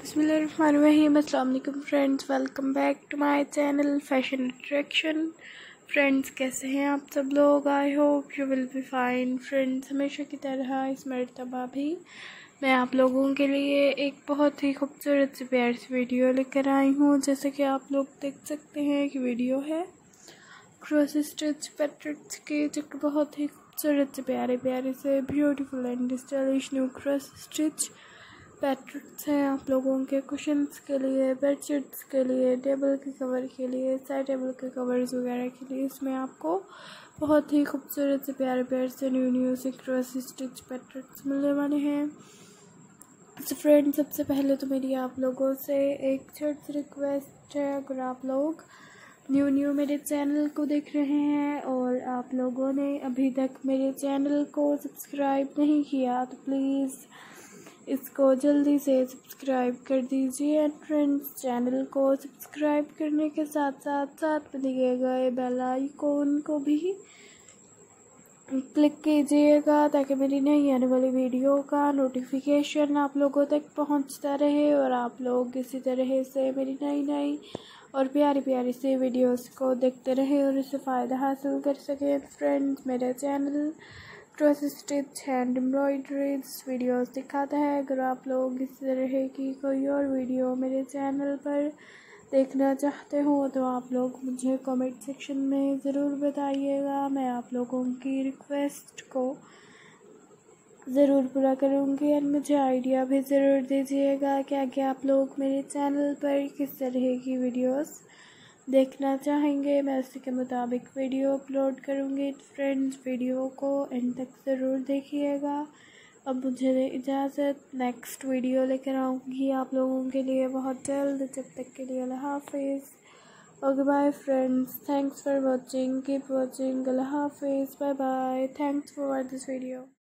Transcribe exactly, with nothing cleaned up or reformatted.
बिस्मिल्लाहिर्रहमानिर्रहीम। अस्सलाम वालेकुम friends, welcome back to my channel fashion attraction. Friends, कैसे हैं आप सब लोग? I hope you will be fine. Friends, हमेशा की तरह इस मर्तबा भी मैं आप लोगों के लिए एक बहुत ही खूबसूरत सी प्यारी सी वीडियो लेकर आई हूँ। जैसे कि आप लोग देख सकते हैं कि वीडियो है क्रॉस स्टिच पैटर्न्स के, जो कि बहुत ही खूबसूरत से प्यारे प्यारे से beautiful and stylish new cross stitch patterns हैं आप लोगों के कुशन्स के लिए, बेडशीट्स के लिए, टेबल के कवर के लिए, साइड टेबल के कवर्स वगैरह के लिए। इसमें आपको बहुत ही खूबसूरत से प्यारे प्यारे से न्यू न्यू से क्रॉस स्टिच पैटर्न्स मिलने वाले हैं। तो फ्रेंड, सबसे पहले तो मेरी आप लोगों से एक छोटी सी रिक्वेस्ट है, अगर आप लोग न्यू न्यू मेरे चैनल को देख रहे हैं और आप लोगों ने अभी तक मेरे चैनल को सब्सक्राइब नहीं किया तो प्लीज़ इसको जल्दी से सब्सक्राइब कर दीजिए। एंड फ्रेंड्स, चैनल को सब्सक्राइब करने के साथ साथ साथ में दिए गए बेल आइकॉन को भी क्लिक कीजिएगा, ताकि मेरी नई आने वाली वीडियो का नोटिफिकेशन आप लोगों तक पहुंचता रहे और आप लोग इसी तरह से मेरी नई नई और प्यारी प्यारी सी वीडियोस को देखते रहे और इससे फ़ायदा हासिल कर सकें। फ्रेंड्स, मेरा channel cross stitch hand embroideries videos दिखाता है। अगर आप लोग इस तरह की कोई और वीडियो मेरे चैनल पर देखना चाहते हो तो आप लोग मुझे कमेंट सेक्शन में ज़रूर बताइएगा। मैं आप लोगों की रिक्वेस्ट को ज़रूर पूरा करूँगी और मुझे आइडिया भी ज़रूर दीजिएगा कि आगे आप लोग मेरे चैनल पर किस तरह की वीडियोस देखना चाहेंगे। मैं उसी के मुताबिक वीडियो अपलोड करूँगी। फ्रेंड्स, वीडियो को एंड तक ज़रूर देखिएगा। अब मुझे दे इजाज़त, नेक्स्ट वीडियो लेकर आऊँगी आप लोगों के लिए बहुत जल्द। जब तक के लिए अल्लाह हाफिज़। Okay bye friends, thanks for watching, keep watching. अल्लाह हाफिज़, bye bye, thanks for this video.